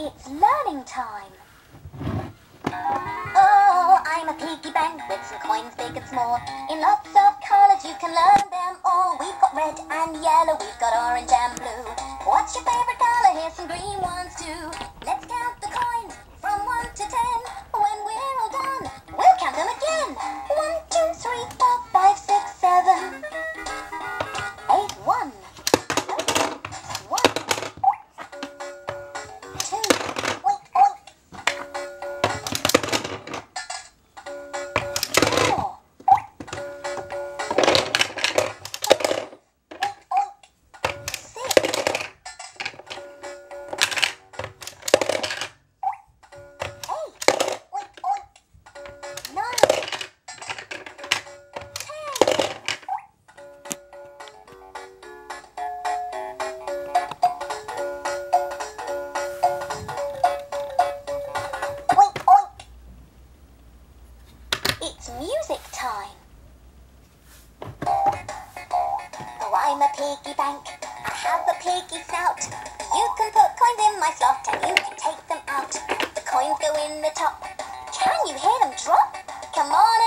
It's learning time. Oh, I'm a piggy bank with some coins big and small. In lots of colours you can learn them all. We've got red and yellow, we've got orange and blue. What's your favourite colour? Here's some green ones too. Let's count the coins from 1 to 10. When we're all done, we'll count them again. 1, 2, 3, 4, 5, 6, 7, 8, 1. 1, 2, oink, oink. 4, oink, oink. 6, 8, oink, oink. 9, 10. Oink, oink. It's music time. Oh, I'm a piggy bank. I have a piggy snout. You can put coins in my slot and you can take them out. The coins go in the top. Can you hear them drop? Come on